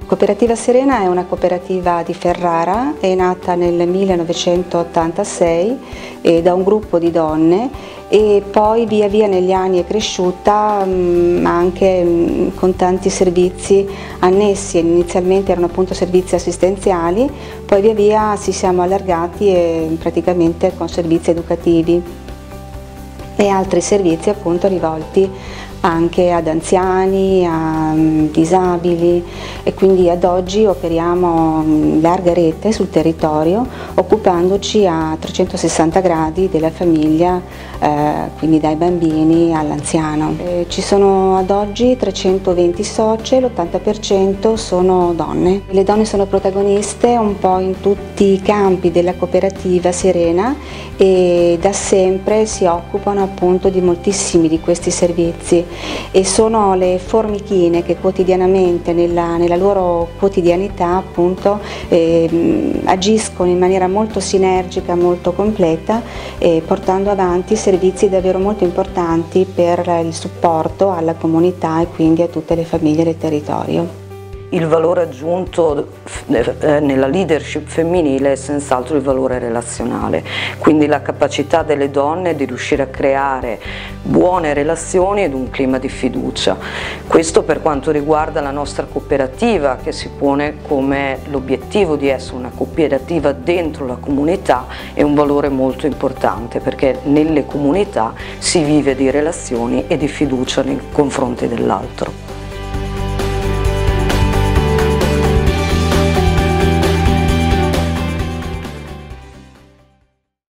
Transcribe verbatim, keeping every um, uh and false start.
Cooperativa Serena è una cooperativa di Ferrara, è nata nel millenovecentottantasei eh, da un gruppo di donne e poi via via negli anni è cresciuta mh, anche mh, con tanti servizi annessi. Inizialmente erano appunto servizi assistenziali, poi via via ci siamo allargati e, praticamente con servizi educativi e altri servizi appunto rivolti anche ad anziani, a um, disabili, e quindi ad oggi operiamo in larga rete sul territorio occupandoci a trecentosessanta gradi della famiglia, eh, quindi dai bambini all'anziano. Eh, ci sono ad oggi trecentoventi soci, l'ottanta per cento sono donne. Le donne sono protagoniste un po' in tutti i campi della cooperativa Serena e da sempre si occupano appunto di moltissimi di questi servizi e sono le formichine che quotidianamente nella, nella loro quotidianità appunto eh, agiscono in maniera molto sinergica, molto completa, eh, portando avanti servizi davvero molto importanti per il supporto alla comunità e quindi a tutte le famiglie del territorio. Il valore aggiunto nella leadership femminile è senz'altro il valore relazionale, quindi la capacità delle donne di riuscire a creare buone relazioni ed un clima di fiducia. Questo per quanto riguarda la nostra cooperativa, che si pone come l'obiettivo di essere una cooperativa dentro la comunità, è un valore molto importante perché nelle comunità si vive di relazioni e di fiducia nei confronti dell'altro.